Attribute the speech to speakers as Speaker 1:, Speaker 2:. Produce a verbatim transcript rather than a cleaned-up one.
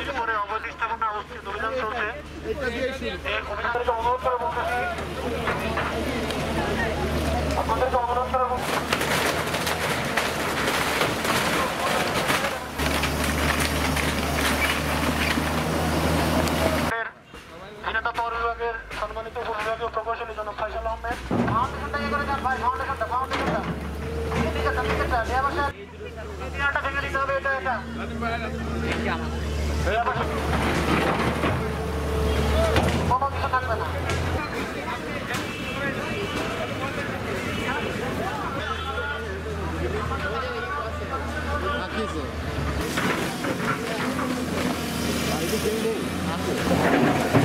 Speaker 1: কিছু করে অবৈধ স্থাপনা অবস্থিত অভিযান চলছে। অভিযানকে অনুরোধ করে বলতেছি, আপনাদেরকে অনুরোধ করে বলতেছি পৌর বিভাগের সম্মানিত উপবিভাগীয় প্রকৌশলী জনাব ফয়সাল আহমেদ ফাউন্ডেশনটা করে যান ভাই, ফাউন্ডেশনটা ফাউন্ডেশনটা ঠিক আছে ঠিক আছে দেয়াবাসা ইঞ্জিনিয়ারটা ভেঙে দিতে হবে। এটা এটা কোনো কিছু থাকবে না।
Speaker 2: Aku.